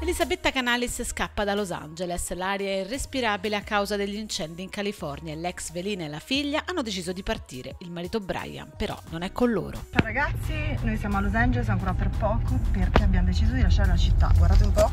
Elisabetta Canalis scappa da Los Angeles, l'aria è irrespirabile a causa degli incendi in California e l'ex velina e la figlia hanno deciso di partire. Il marito Brian però non è con loro. Ciao ragazzi, noi siamo a Los Angeles ancora per poco perché abbiamo deciso di lasciare la città. Guardate un po'.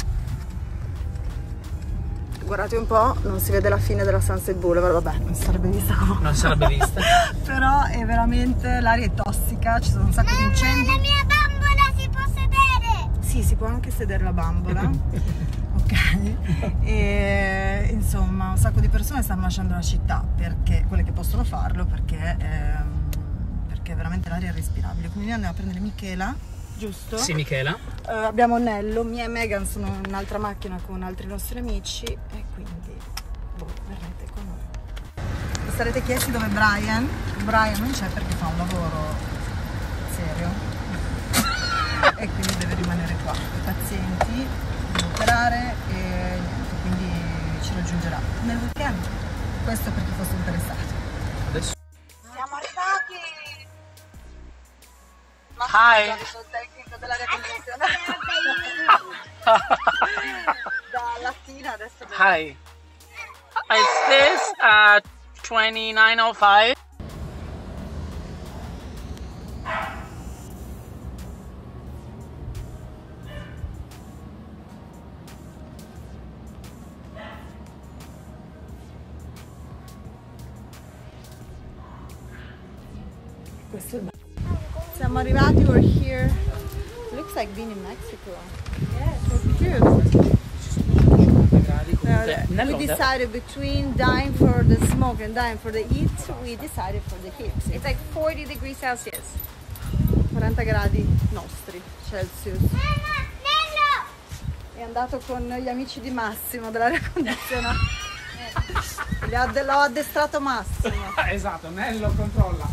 Guardate un po', non si vede la fine della Sunset Boulevard, vabbè, non si sarebbe vista comunque. Non sarebbe vista. Però è veramente, l'aria è tossica, ci sono un sacco di incendi. La mia bambola si può sedere! Sì, si può anche sedere la bambola. Ok. E insomma, un sacco di persone stanno lasciando la città, perché quelle che possono farlo, perché veramente l'aria è irrespirabile. Quindi noi andiamo a prendere Michela, giusto? Sì, Michela. Abbiamo Nello, mia e Megan sono in un'altra macchina con altri nostri amici e quindi verrete con noi. Vi sarete chiesti dove è Brian? Brian non c'è perché fa un lavoro serio e quindi deve rimanere qua. I pazienti deve operare e niente, quindi ci raggiungerà nel weekend. Questo per chi fosse interessato. Adesso. Siamo arrivati! Hi. Il tecnico dell'aria condizionata da Latina adesso Hi. Is this 2905? questo è il siamo arrivati, we're here. Looks like being in Mexico. Yes. So cute. We decided between dying for the smoke and dying for the heat, we decided for the heat. It's like 40 degrees Celsius. 40 gradi nostri Celsius. Nello! È andato con gli amici di Massimo dell'aria condizionata. L'ho addestrato Massimo. Esatto, Nello controlla.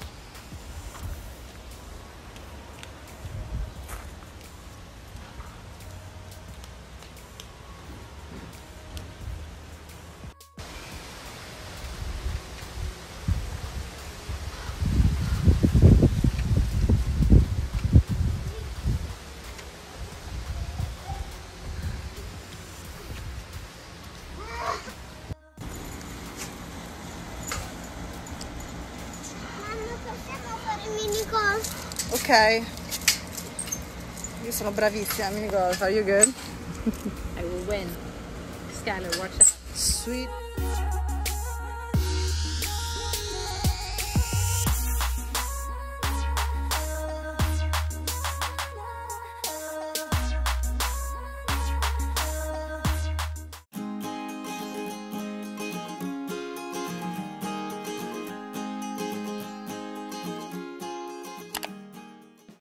Ok. Io sono bravissima a minigolf. Are you good? I will win. Skylar, watch out. Sweet.